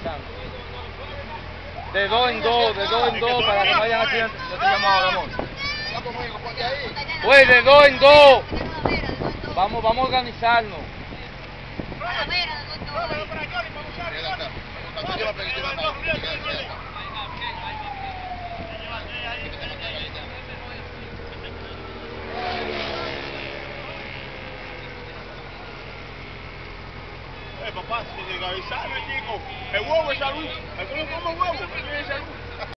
organizando. De dos en dos, para que no hayan accidentes. Yo te llamo ahora, amor. Pues de dos en dos. Vamos a organizarnos. Papá, si tiene que avisarme, chico. El huevo es salud. El que no come huevo, no tiene salud.